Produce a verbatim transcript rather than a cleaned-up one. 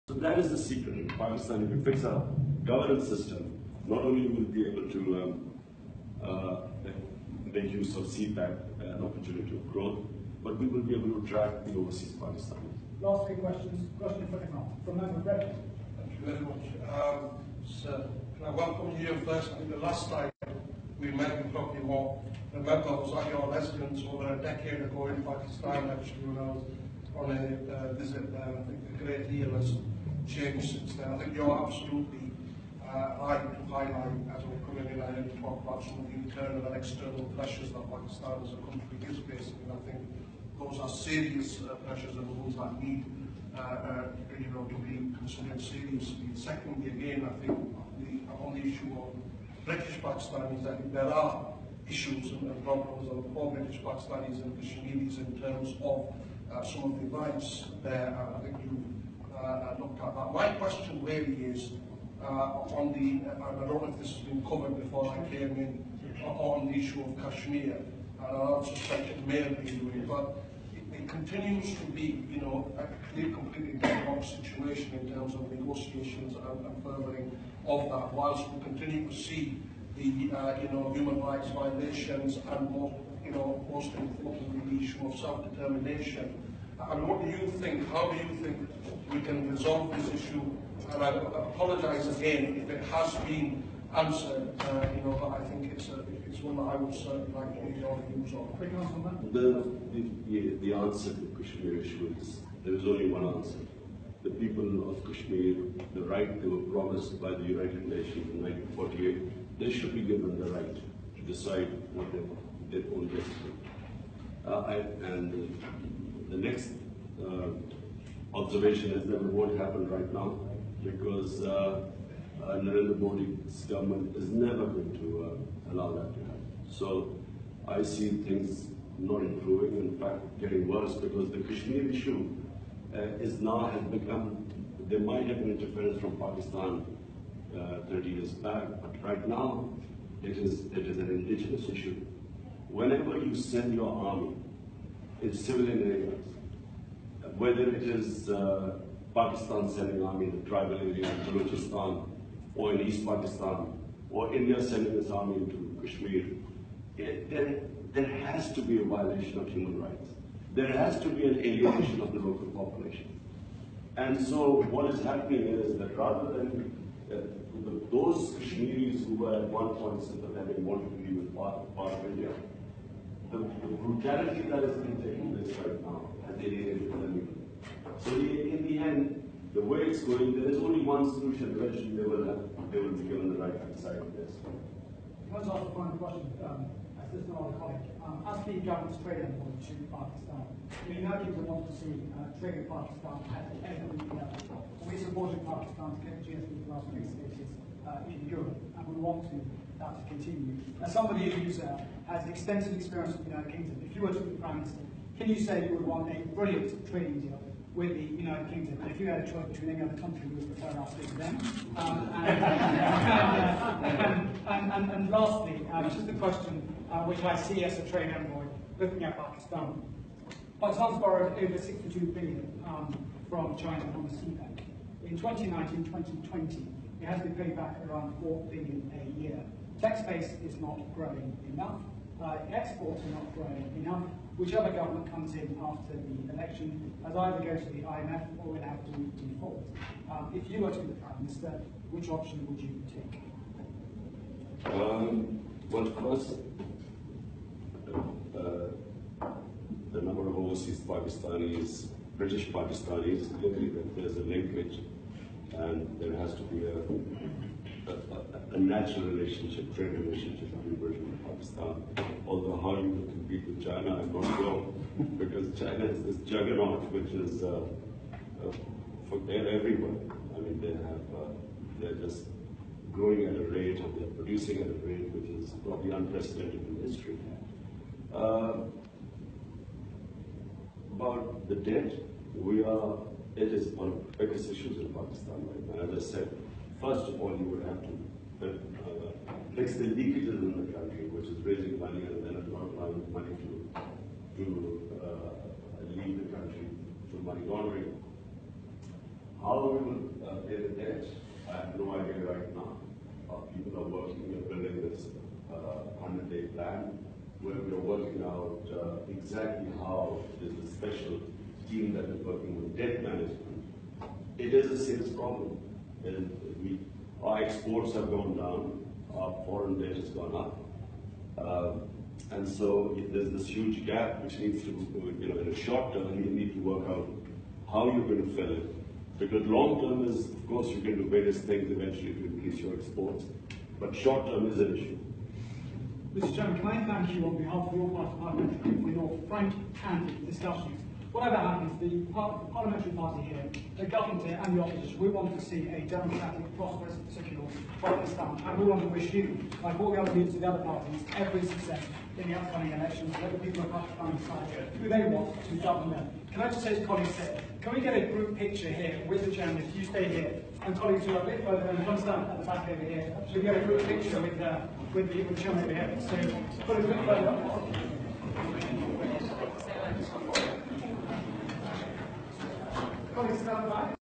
So that is the secret. In Pakistan, if we fix our governance system, not only will we be able to um, uh, make use of C PAC, an opportunity of growth, but we will be able to attract the overseas Pakistanis. Last three questions. Question for Imran from Member Brett. Thank you very much. Um, so, can I welcome you first? I think the last time we met, we probably won't remember, was at your residence over a decade ago in Pakistan, actually, when I was on a uh, visit there. I think a great deal has changed since then. I think you're absolutely uh, right to highlight, as we're coming in, I heard you talk about some of the internal and external pressures that Pakistan as a country is facing, and I think those are serious uh, pressures and those that need uh, uh, you know, to be considered seriously. Secondly, again, I think the, on the issue of British Pakistanis, I think there are issues and, and problems for British Pakistanis and Kashmiris in terms of uh, some of the rights there. I think you uh, looked at that. My question really is uh, on the, uh, and I don't know if this has been covered before I came in, uh, on the issue of Kashmir. And I suspect it may have been doing, but it, it continues to be, you know, a clear, completely deadlocked situation in terms of negotiations and, and furthering of that, whilst we continue to see the, uh, you know, human rights violations and, more, you know, most importantly, the issue of self-determination. And what do you think? How do you think we can resolve this issue? And I apologise again if it has been answered, uh, you know, but I think it's a, it's one that I would certainly like to hear your views on. The, the, the answer to the Kashmir issue is, there is only one answer. The people of Kashmir, the right they were promised by the United Nations in nineteen forty-eight, they should be given the right to decide what they want, their own destiny. Uh, I, and uh, the next uh, observation is that it won't happen right now, because uh, uh, Narendra Modi's government is never going to uh, allow that to happen. So I see things not improving, in fact getting worse, because the Kashmir issue uh, is now has become, there might have been interference from Pakistan uh, thirty years back, but right now it is, it is an indigenous issue. Whenever you send your army in civilian areas, whether it is uh, Pakistan sending army in the tribal area in Balochistan, or in East Pakistan, or India sending its army into Kashmir, it, there, there has to be a violation of human rights. There has to be an alienation of the local population. And so what is happening is that rather than uh, those Kashmiris who were at one point sympathetic wanted to be with part, part of India, the, the brutality that is being taken place right now has alienated them even. So in the end, the way it's going, there is only one solution. Eventually, they will have, they will be given the right to decide on this. Can I just ask a final question? Um, as this is another colleague. Um, as the government's trade envoy to Pakistan, the United Kingdom wants to see uh, trade with Pakistan at the F M E level. We supported Pakistan to get G S P plus free status uh, in Europe, and we want to, that to continue. As somebody who's uh, has extensive experience with the United Kingdom, if you were to be Prime Minister, can you say you would want a brilliant trading deal with the United Kingdom, and if you had a choice between any other country, you would prefer us to them? Um, and, and, and, and, and, and lastly, uh, just a question uh, which I see as a trade envoy looking at Pakistan. Pakistan's borrowed over sixty-two billion um, from China on the C PAC. In twenty nineteen twenty twenty, it has been paid back around four billion a year. Tech space is not growing enough. Uh, exports are not growing enough. Whichever government comes in after the election has either go to the I M F or will have to default. Um, if you were to be the Prime Minister, which option would you take? Um, well, first, uh, the number of overseas Pakistanis, British Pakistanis, clearly that there's a linkage, and there has to be a, a, a, a natural relationship, trade relationship between Britain and Pakistan. Although how you will compete with China, I'm not sure, because China is this juggernaut which is uh, uh, for, they're everywhere. I mean, they have, uh, they're just growing at a rate, and they're producing at a rate which is probably unprecedented in history. Uh, about the debt, we are, it is one of the biggest issues in Pakistan right now. As I said, first of all, you would have to uh, fix the leakages in the country, which is raising money and then allowing money to, to uh, leave the country through money laundering. How we will uh, pay the debt, I have no idea right now. Uh, people are working, we are building this uh, hundred-day plan where we are working out uh, exactly how there's a special team that is working with debt management. It is a serious problem. And we, our exports have gone down, our foreign debt has gone up. Uh, and so there's this huge gap which needs to, you know, in a short term, you need to work out how you're going to fill it. Because long term is, of course, you can do various things eventually to increase your exports, but short term is an issue. Mister Chairman, can I thank you on behalf of your party parliamentary for your frank, candid discussions. Whatever happens, the, par the parliamentary party here, the government here and the opposition, we want to see a democratic, prosperous, secure Pakistan, and we want to wish you, like all the other leaders of the other parties, every success in the upcoming elections. Let the people of Pakistan decide who they want to govern them. Can I just say to colleagues here, can we get a group picture here with the chairman, if you stay here, and colleagues who are a bit further and come stand at the back over here, so we get a group picture with, uh, with, the, with the chairman over here. So put a bit further up. Colleagues stand back.